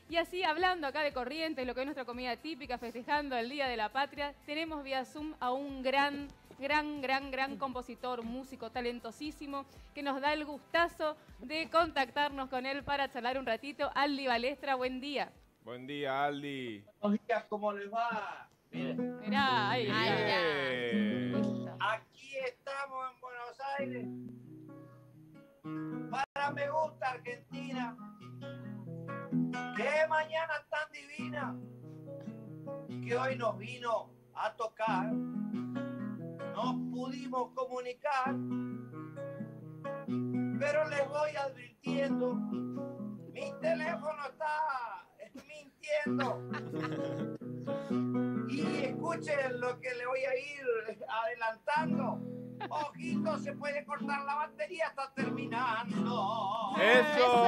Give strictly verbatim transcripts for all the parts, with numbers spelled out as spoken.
Y así, hablando acá de Corrientes, lo que es nuestra comida típica, festejando el Día de la Patria, tenemos vía Zoom a un gran, gran, gran, gran compositor, músico, talentosísimo, que nos da el gustazo de contactarnos con él para charlar un ratito. Aldi Balestra, buen día. Buen día, Aldi. Buenos días, ¿cómo les va? Miren. Mirá, ahí está. Aquí estamos en Buenos Aires. Para Me Gusta Argentina. Qué mañana tan divina que hoy nos vino a tocar. Nos pudimos comunicar, pero les voy advirtiendo, mi teléfono está mintiendo. Y escuchen lo que le voy a ir adelantando. Ojito, se puede cortar la batería, está terminando. ¡Eso!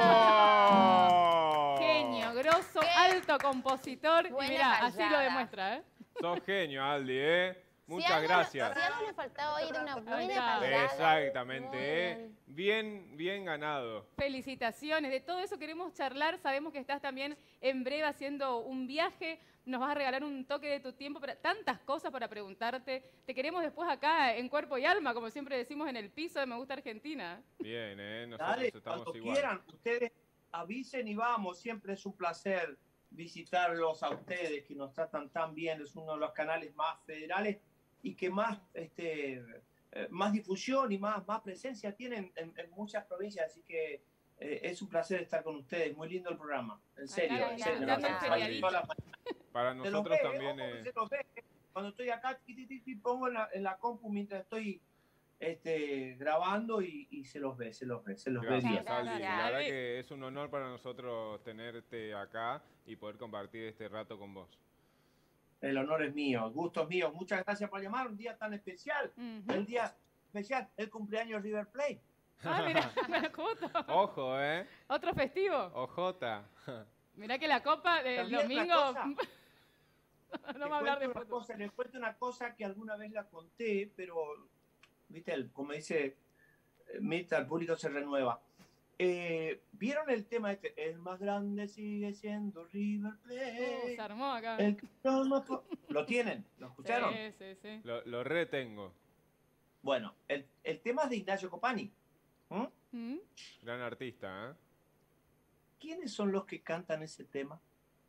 Genio, grosso, alto compositor. Buena Y mirá, así callada. lo demuestra, ¿eh? Sos genio, Aldi, ¿eh? Muchas Si algo- gracias. Si algo le faltaba oír una Ahí buena está. callada. Exactamente, Muy ¿eh? bien. Bien, bien ganado. Felicitaciones, de todo eso queremos charlar. Sabemos que estás también en breve haciendo un viaje. Nos vas a regalar un toque de tu tiempo, para tantas cosas para preguntarte. Te queremos después acá en cuerpo y alma, como siempre decimos en el piso de Me Gusta Argentina. Bien, ¿eh? Nosotros Dale, estamos cuando igual. quieran, ustedes avisen y vamos. Siempre es un placer visitarlos a ustedes, que nos tratan tan bien. Es uno de los canales más federales y que más, este, eh, más difusión y más, más presencia tienen en, en muchas provincias. Así que eh, es un placer estar con ustedes. Muy lindo el programa. En serio, Acá, en serio. dando no, el no, feriadito. todas las mañanas. Para Se los nosotros ve, también ojo que es... se los ve. Cuando estoy acá, ti, ti, ti, ti, pongo en la, en la compu mientras estoy este, grabando y, y se los ve, se los ve, se los ve bien. Gracias, Aldi. Gracias. La verdad que es un honor para nosotros tenerte acá y poder compartir este rato con vos. El honor es mío, el gusto es mío. Muchas gracias por llamar, un día tan especial. Ujú. El día especial, el cumpleaños River Plate. Ah, mirá, la copa. Ojo, ¿eh? Otro festivo. Ojota. Mirá que la copa del También una domingo... cosa. no Les va a hablar de cuento una fútbol. cosa, les cuento una cosa que alguna vez la conté, pero, viste, el- como dice eh, Mirta, el público se renueva. Eh, ¿Vieron el tema este? El más grande sigue siendo River Uh, Plate. se armó acá. El que no nos po- ¿Lo tienen? ¿Lo escucharon? Sí, sí, sí. Lo, lo retengo. Bueno, el, el tema es de Ignacio Copani. ¿Mm? ¿Mm? Gran artista, ¿eh? ¿Quiénes son los que cantan ese tema?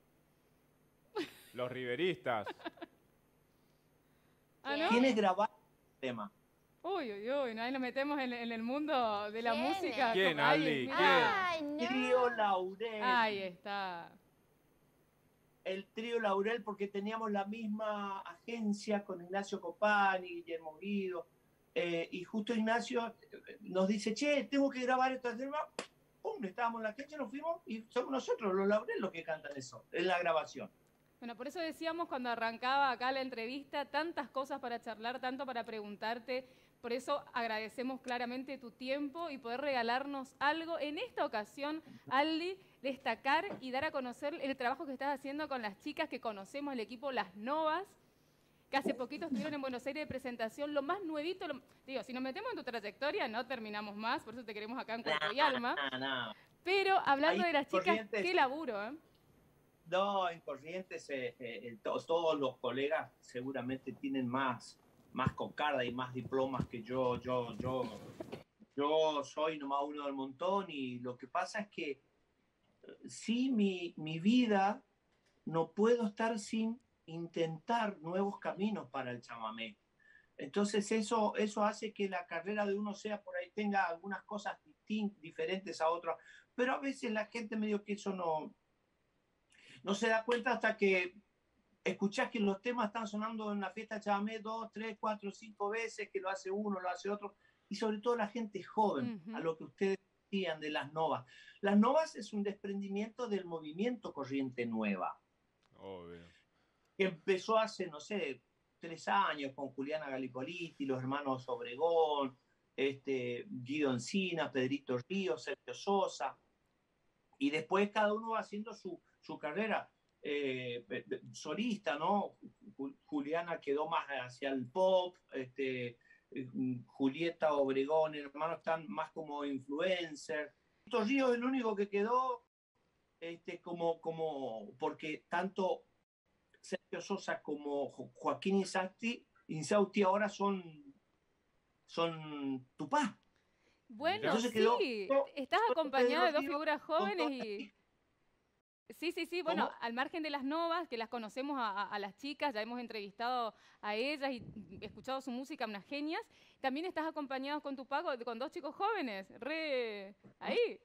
Los riveristas. Ah, ¿no? ¿Quiénes grabaron el tema? Uy, uy, uy, ¿no? Ahí nos metemos en, en el mundo de la ¿Quién música. es? ¿Quién, Ay, Aldi? mirá. Ay, no. Trío Laurel. Ahí está. El trío Laurel, porque teníamos la misma agencia con Ignacio Copani, Guillermo Guido, eh, y justo Ignacio eh, nos dice, che, tengo que grabar este tema. Pum, estábamos en la agencia, nos fuimos y somos nosotros, los Laurel, los que cantan eso, en la grabación. Bueno, por eso decíamos cuando arrancaba acá la entrevista, tantas cosas para charlar, tanto para preguntarte. Por eso agradecemos claramente tu tiempo y poder regalarnos algo. En esta ocasión, Aldi, destacar y dar a conocer el trabajo que estás haciendo con las chicas que conocemos, el equipo Las Novas, que hace poquito estuvieron en Buenos Aires de presentación. Lo más nuevito, lo- digo, si nos metemos en tu trayectoria, no terminamos más, por eso te queremos acá en Cuerpo y Alma. Ah, no. Pero hablando Ahí, de las chicas, Corrientes. qué laburo, ¿eh? No, en Corrientes eh, eh, to- todos los colegas seguramente tienen más, más cocarda y más diplomas que yo. Yo, yo, yo soy nomás uno del montón y lo que pasa es que eh, sí, mi, mi vida no puedo estar sin intentar nuevos caminos para el chamamé. Entonces eso, eso hace que la carrera de uno sea por ahí, tenga algunas cosas distin- diferentes a otras, pero a veces la gente medio que eso no, no se da cuenta hasta que escuchás que los temas están sonando en la fiesta de chamamé dos, tres, cuatro, cinco veces, que lo hace uno, lo hace otro, y sobre todo la gente joven, Ujú. a lo que ustedes decían de las novas. Las novas es un desprendimiento del movimiento Corriente Nueva, Obvio. que empezó hace, no sé, tres años con Juliana Galipoliti, los hermanos Obregón, este, Guido Encina, Pedrito Ríos, Sergio Sosa, y después cada uno va haciendo su, su carrera eh, solista, ¿no? Juliana quedó más hacia el pop, este, Julieta Obregón, hermanos están más como influencer. Pedrito Ríos es el único que quedó este, como, como, porque tanto Sergio Sosa como Jo- Joaquín Insausti, Insausti ahora son, son Tupá. Bueno, Mirá. Entonces quedó, sí, yo, estás solo acompañada Pedro de dos Rivas figuras con jóvenes todas las y... chicas. Sí, sí, sí, bueno, ¿Cómo? al margen de las novas, que las conocemos a, a- a las chicas, ya hemos entrevistado a ellas y escuchado su música, unas genias, también estás acompañado con tu pago, con dos chicos jóvenes, re... ¿Mm? ahí.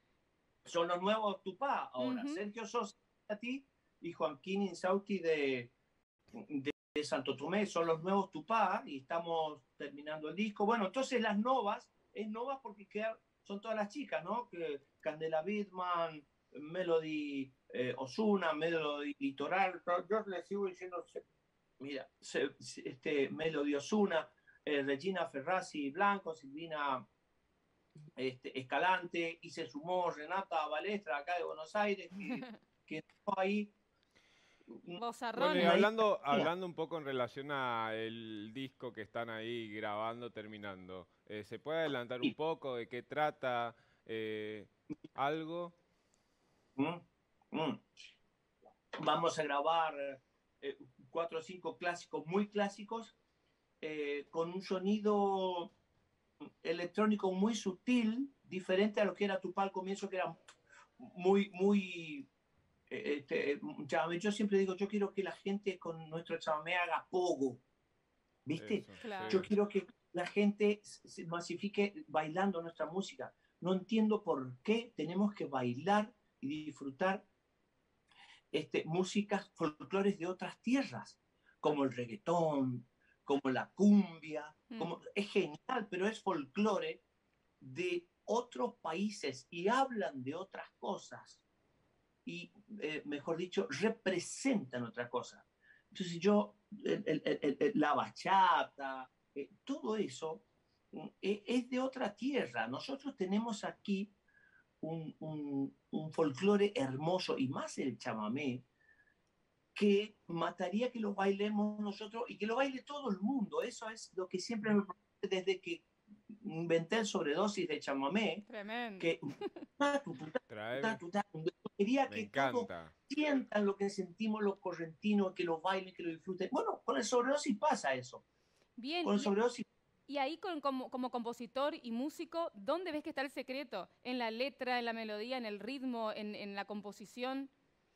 Son los nuevos Tupá ahora. Ujú. Sergio Sosa y Joaquín Insausti de, de, de Santo Tomé son los nuevos Tupá y estamos terminando el disco. Bueno, entonces las novas, es novas porque quedan, son todas las chicas, ¿no? Que Candela Bittman, Melody eh, Osuna, Melody Litoral. Yo les sigo diciendo, mira, se, este, Melody Osuna, eh, Regina Ferrazzi Blanco, Silvina este, Escalante, y se sumó Renata Balestra acá de Buenos Aires, que, que ahí Bueno, y Vozarrones. una hija hablando, mía. hablando un poco en relación al disco que están ahí grabando, terminando, eh, ¿se puede adelantar un poco de qué trata? Eh, ¿algo? Mm, mm. Vamos a grabar eh, cuatro o cinco clásicos muy clásicos eh, con un sonido electrónico muy sutil, diferente a lo que era Tupac al comienzo, que era muy, muy... eh, Este, chamamé. Yo siempre digo, yo quiero que la gente con nuestro chamamé haga pogo, ¿viste? Eso, Yo Claro. sí. quiero que la gente se masifique bailando nuestra música. No entiendo por qué tenemos que bailar y disfrutar este, músicas folclores de otras tierras, como el reggaetón, como la cumbia, Mm. como, es genial, pero es folclore de otros países y hablan de otras cosas y, eh, mejor dicho, representan otra cosa. Entonces yo, el, el, el, el, la bachata, eh, todo eso eh, es de otra tierra. Nosotros tenemos aquí un, un, un folclore hermoso y más el chamamé que mataría que lo bailemos nosotros y que lo baile todo el mundo. Eso es lo que siempre me pregunté desde que inventé el sobredosis de chamamé, Tremendo. que Trae, quería me que todos encanta. sientan lo que sentimos los correntinos, que lo bailen, que lo disfruten. Bueno, con el sobredosis pasa eso. Bien, Con el y, sobredosis, y ahí con- como, como compositor y músico, ¿dónde ves que está el secreto? ¿En la letra, en la melodía, en el ritmo, en, en la composición?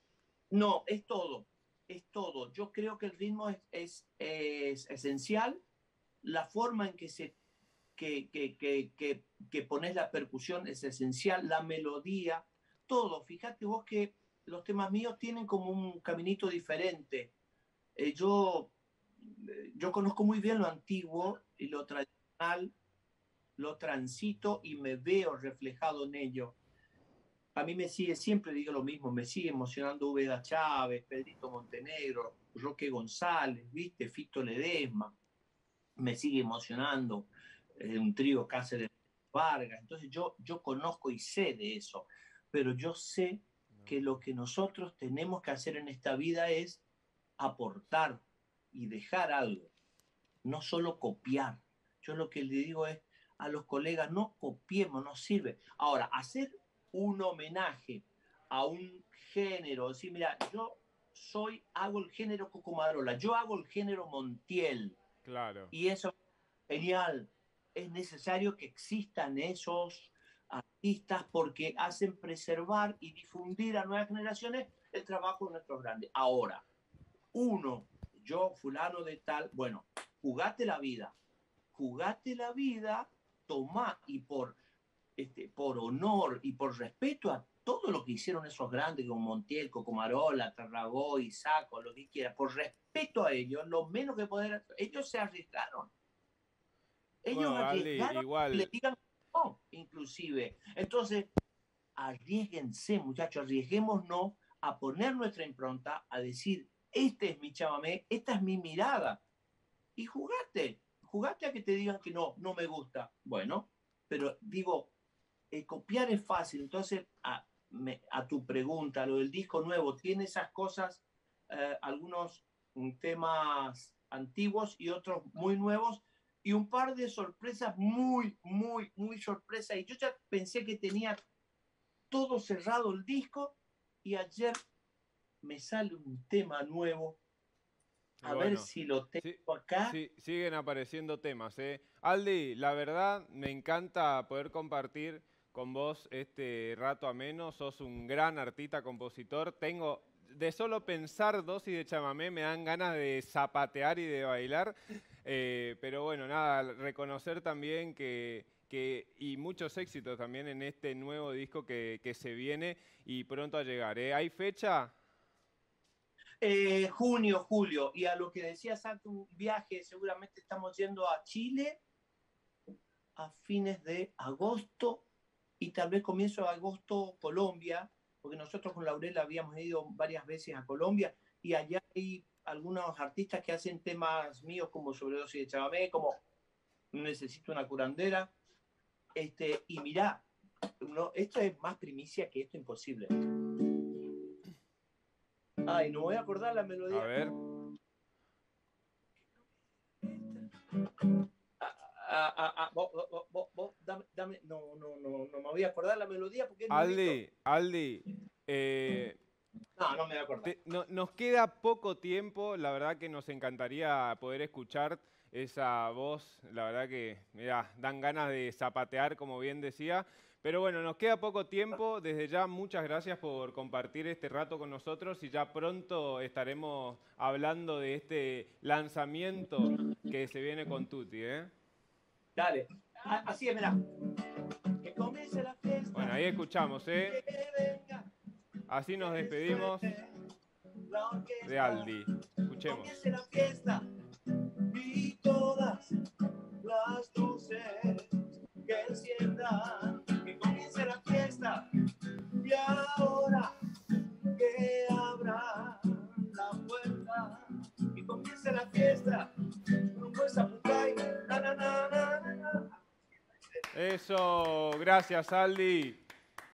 no, es todo. Es todo. Yo creo que el ritmo es, es, es esencial. La forma en que se que, que, que, que, que pones la percusión es esencial, la melodía, todo. Fíjate vos que los temas míos tienen como un caminito diferente. Eh, yo, eh, yo conozco muy bien lo antiguo y lo tradicional, lo transito y me veo reflejado en ello. A mí me sigue, siempre digo lo mismo, me sigue emocionando Úbeda Chávez, Pedrito Montenegro, Roque González, ¿viste? Fito Ledesma, me sigue emocionando eh, un trío Cáceres Vargas. Entonces yo, yo conozco y sé de eso, pero yo sé que lo que nosotros tenemos que hacer en esta vida es aportar y dejar algo, no solo copiar. Yo lo que le digo es a los colegas, no copiemos, no sirve. Ahora, hacer un homenaje a un género, decir, mira, yo soy, hago el género Cocomarola, yo hago el género Montiel, Claro. y eso es genial. Es necesario que existan esos artistas porque hacen preservar y difundir a nuevas generaciones el trabajo de nuestros grandes. Ahora, uno, yo, fulano de tal, bueno, jugate la vida, jugate la vida, tomá y por, este, por honor y por respeto a todo lo que hicieron esos grandes como Montiel, Cocomarola, Tarragó, Isaco, lo que quiera, por respeto a ellos, lo menos que poder, ellos se arriesgaron, ellos Bueno, Galdi, arriesgaron que le igual, digan no, inclusive. Entonces, arriesguense, muchachos, arriesguémonos a poner nuestra impronta, a decir, este es mi chamamé, esta es mi mirada. Y jugate, jugate a que te digan que no, no me gusta. Bueno, pero digo, eh, copiar es fácil. Entonces, a, me, a tu pregunta, lo del disco nuevo, tiene esas cosas, eh, algunos mm, temas antiguos y otros muy nuevos, y un par de sorpresas muy, muy, muy sorpresas. Y yo ya pensé que tenía todo cerrado el disco, y ayer me sale un tema nuevo. A bueno, ver si lo tengo sí, acá. sí, siguen apareciendo temas, ¿eh? Aldi, la verdad me encanta poder compartir con vos este rato ameno. Sos un gran artista, compositor. Tengo, de solo pensar dosis de chamamé, me dan ganas de zapatear y de bailar. Eh, pero bueno, nada, reconocer también que, que, y muchos éxitos también en este nuevo disco que, que se viene y pronto a llegar, ¿eh? ¿Hay fecha? Eh, junio, julio. Y a lo que decía Santo, un viaje, seguramente estamos yendo a Chile a fines de agosto y tal vez comienzo de agosto Colombia, porque nosotros con Laurel habíamos ido varias veces a Colombia y allá hay algunos artistas que hacen temas míos como Sobredosis de Chamamé, como Necesito una curandera. Este, y mirá, no, esto es más primicia que esto imposible. Ay, no voy a acordar la melodía. A ver. Ah, ah, ah, vos, vos, vos, vos, dame, dame, no, no, no, no me voy a acordar la melodía porque es Aldi, nudito. Aldi, eh, No, no me voy a acordar. te- no- nos queda poco tiempo, la verdad que nos encantaría poder escuchar esa voz, la verdad que, mirá, dan ganas de zapatear, como bien decía. Pero bueno, nos queda poco tiempo, desde ya muchas gracias por compartir este rato con nosotros y ya pronto estaremos hablando de este lanzamiento que se viene con Tutti, ¿eh? Dale, ah, así es, mirá. Que comience la fiesta. Bueno, ahí escuchamos, ¿eh? Que venga, Así nos despedimos la orquesta. de Aldi. Escuchemos. Comience la fiesta y todas las luces que enciendan. Que comience la fiesta y ahora que abra la puerta. Que comience la fiesta. Rumbo a Zapucay. Na, na, na, na, na, na. Eso, gracias Aldi.